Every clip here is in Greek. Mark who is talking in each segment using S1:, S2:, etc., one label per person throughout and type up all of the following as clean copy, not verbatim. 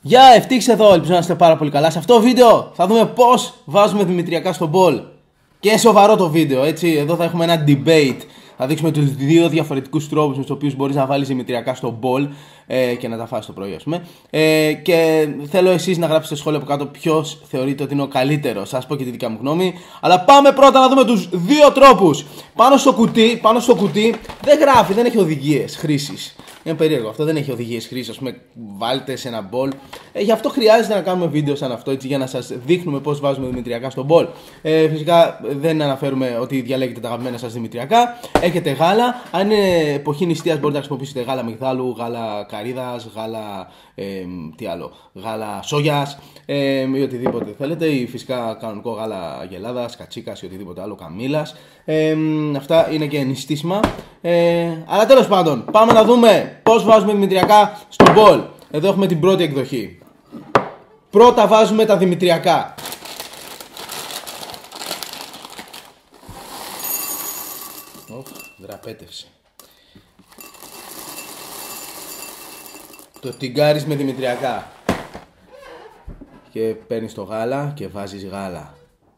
S1: Γεια, Ευτύχης εδώ, ελπίζω να είστε πάρα πολύ καλά. Σε αυτό το βίντεο θα δούμε πώς βάζουμε δημητριακά στο μπολ. Και σοβαρό το βίντεο, έτσι. Εδώ θα έχουμε ένα debate. Θα δείξουμε τους δύο διαφορετικούς τρόπους με τους οποίους μπορείς να βάλεις δημητριακά στο μπολ και να τα φας το πρωί, ας πούμε. Και θέλω εσείς να γράψετε στο σχόλιο από κάτω ποιος θεωρείτε ότι είναι ο καλύτερος. Σας πω και τη δικιά μου γνώμη. Αλλά πάμε πρώτα να δούμε τους δύο τρόπους. Πάνω στο κουτί δεν γράφει, δεν έχει οδηγίες χρήσης. Είναι περίεργο, αυτό δεν έχει οδηγίες χρήσης. Ας πούμε, βάλτε σε ένα μπολ. Γι' αυτό χρειάζεται να κάνουμε βίντεο σαν αυτό, έτσι, για να σας δείχνουμε πώς βάζουμε δημητριακά στο μπολ. Φυσικά δεν αναφέρουμε ότι διαλέγετε τα αγαπημένα σας δημητριακά. Έχετε γάλα. Αν είναι εποχή νηστείας, μπορείτε να χρησιμοποιήσετε γάλα μυγδάλου, γάλα καρύδας, γάλα. Τι άλλο, γάλα σόγιας ή οτιδήποτε θέλετε, ή φυσικά κανονικό γάλα αγελάδας, κατσίκας ή οτιδήποτε άλλο, καμήλας. Αυτά είναι και νηστίσιμα. Αλλά τέλος πάντων, πάμε να δούμε πώς βάζουμε δημητριακά στο μπολ. Εδώ έχουμε την πρώτη εκδοχή. Πρώτα βάζουμε τα δημητριακά. Δραπέτευση. Το τυγκάρεις με δημητριακά. Και παίρνεις το γάλα και βάζεις γάλα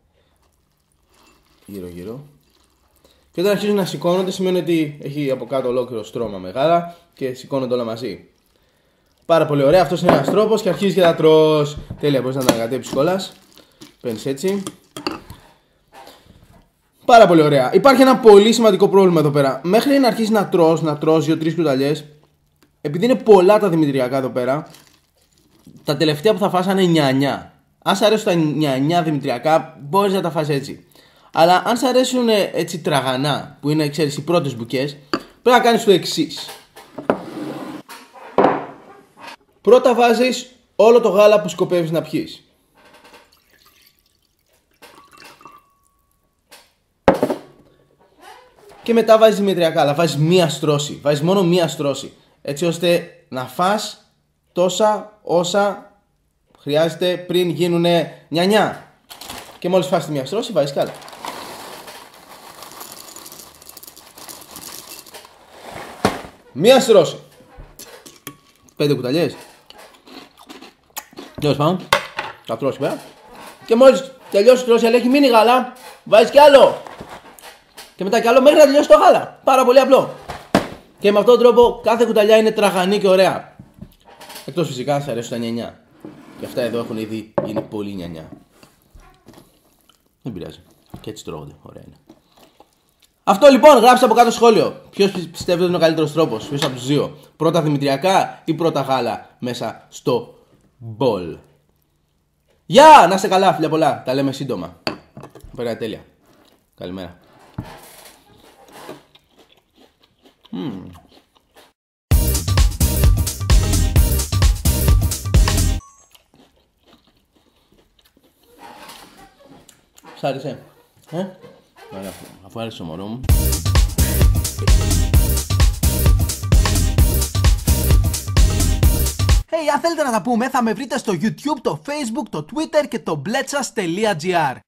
S1: γύρω γύρω. Και όταν αρχίζουν να σηκώνονται, σημαίνει ότι έχει από κάτω ολόκληρο στρώμα με γάλα και σηκώνονται όλα μαζί. Πάρα πολύ ωραία, αυτός είναι ένας τρόπος και αρχίζεις και τα τρως. Τέλεια, μπορείς να τα ανακατέψεις κιόλας. Παίρνεις έτσι. Πάρα πολύ ωραία. Υπάρχει ένα πολύ σημαντικό πρόβλημα εδώ πέρα. Μέχρι να αρχίσεις να τρως 2-3 κουταλιές, επειδή είναι πολλά τα δημητριακά εδώ πέρα, τα τελευταία που θα φας είναι νιανιά. Αν σ' αρέσουν τα νιανιά δημητριακά, μπορείς να τα φας έτσι. Αλλά αν σ' αρέσουν έτσι τραγανά, που είναι, ξέρεις, οι πρώτες μπουκές, πρέπει να κάνεις το εξής. Πρώτα βάζεις όλο το γάλα που σκοπεύεις να πιείς. Και μετά βάζεις δημητριακά, αλλά βάζεις μία στρώση. Βάζεις μόνο μία στρώση. Έτσι ώστε να φας τόσα όσα χρειάζεται πριν γίνουνε νιανιά. Και μόλις φας τη μία στρώση, βάζεις κι άλλα. Μία στρώση. 5 κουταλιές. Τέλος πάντων, τα τρώσει πέρα. Και μόλις τελειώσει η στρώση, αλλά έχει μείνει γάλα, βάζεις κι άλλο. Και μετά κι άλλο μέχρι να τελειώσει το γάλα. Πάρα πολύ απλό. Και με αυτόν τον τρόπο κάθε κουταλιά είναι τραγανή και ωραία. Εκτός φυσικά αν σας αρέσουν τα νιανιά. Και αυτά εδώ έχουν ήδη γίνει πολύ νιανιά. Δεν πειράζει. Και έτσι τρώγονται. Ωραία είναι. Αυτό λοιπόν, γράψτε από κάτω σχόλιο. Ποιος πιστεύετε ότι είναι ο καλύτερος τρόπος? Ποιος από τους δύο? Πρώτα δημητριακά ή πρώτα γάλα μέσα στο μπολ? Γεια! Να είστε καλά, φιλιά πολλά. Τα λέμε σύντομα. Πέρα τέλεια. Καλημέρα. Σ' άρεσε? Ωραία, αφού άρεσε το μωρό μου.
S2: Αν θέλετε να τα πούμε, θα με βρείτε στο YouTube, το Facebook, το Twitter και το bletsas.gr.